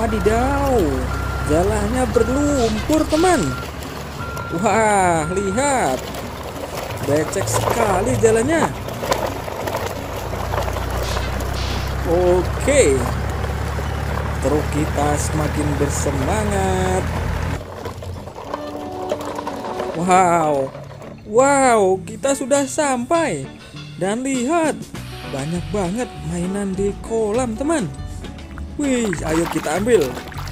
Wadidaw, jalannya berlumpur teman. Wah, lihat, becek sekali jalannya. Oke, truk kita semakin bersemangat. Wow, kita sudah sampai. Dan lihat, banyak banget mainan di kolam teman. Wih, ayo kita ambil.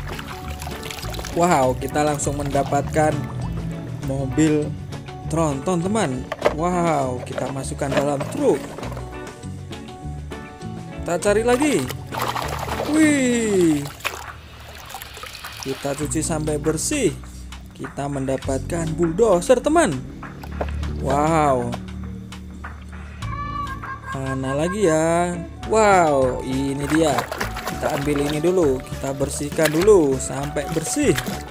Wow, kita langsung mendapatkan mobil tronton teman. Wow, kita masukkan dalam truk. Kita cari lagi. Wih, kita cuci sampai bersih. Kita mendapatkan bulldozer teman. Wow, mana lagi ya? Wow, ini dia. Kita ambil ini dulu, kita bersihkan dulu sampai bersih.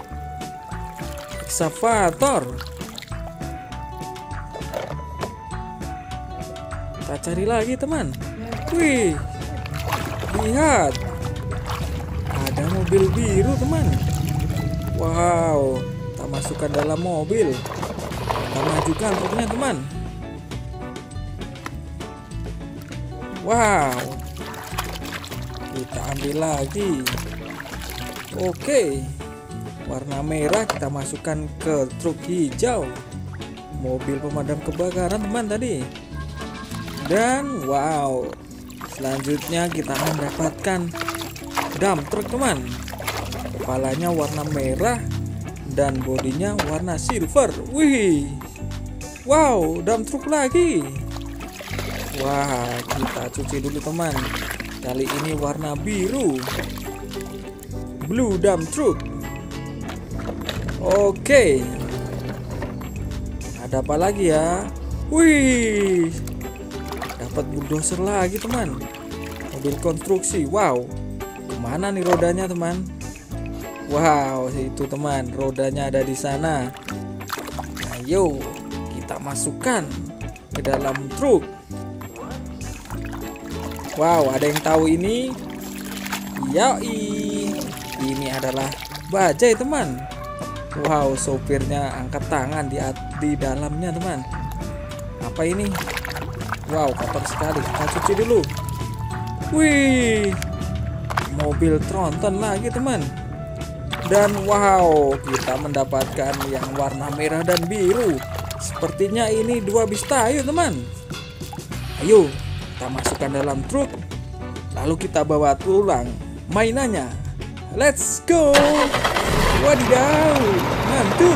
Ekskavator. Kita cari lagi teman. Wih, lihat, ada mobil biru teman. Wow, kita masukkan dalam mobil. Kita majukan truknya teman. Wow, kita ambil lagi. Oke, warna merah kita masukkan ke truk hijau, mobil pemadam kebakaran teman tadi. Dan wow, selanjutnya kita mendapatkan dump truck teman. Kepalanya warna merah dan bodinya warna silver. Wih, wow, dump truck lagi. Wah, kita cuci dulu teman. Kali ini warna biru, blue dump truck. Oke, ada apa lagi ya? Wih, dapat bulldozer lagi teman. Mobil konstruksi. Wow, kemana nih rodanya teman? Wow, itu teman, rodanya ada di sana. Ayo kita masukkan ke dalam truk. Wow, ada yang tahu ini? Yoi, ini adalah bajai teman. Wow, sopirnya angkat tangan di dalamnya teman. Apa ini? Wow, kotor sekali. Kita cuci dulu. Wih, mobil tronton lagi teman. Dan wow, kita mendapatkan yang warna merah dan biru. Sepertinya ini 2 bis tayo teman. Ayo kita masukkan dalam truk, lalu kita bawa pulang mainannya. Let's go. Wadidaw, mantul.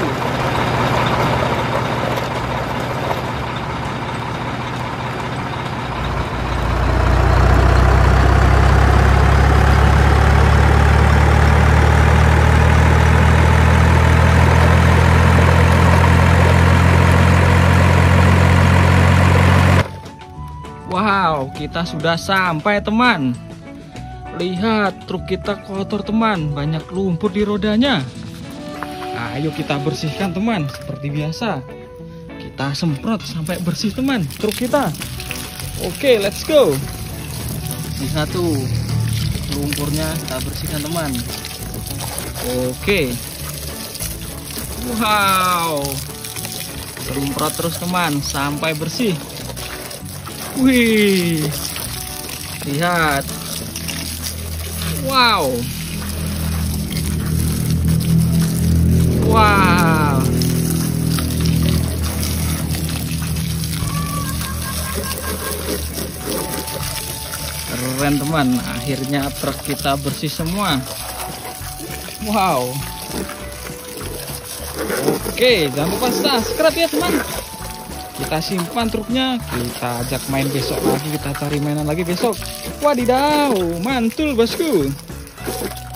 Wow, kita sudah sampai teman. Lihat, truk kita kotor teman, banyak lumpur di rodanya. Ayo kita bersihkan teman, seperti biasa. Kita semprot sampai bersih teman truk kita. Oke, let's go. Lihat tuh, lumpurnya kita bersihkan teman. Oke. Wow, semprot terus teman sampai bersih. Wih, lihat. Wow. Wow. Keren teman, akhirnya truk kita bersih semua. Wow. Oke, jangan lupa subscribe ya teman. Kita simpan truknya, kita ajak main besok lagi, kita cari mainan lagi besok. Wadidaw, mantul bosku.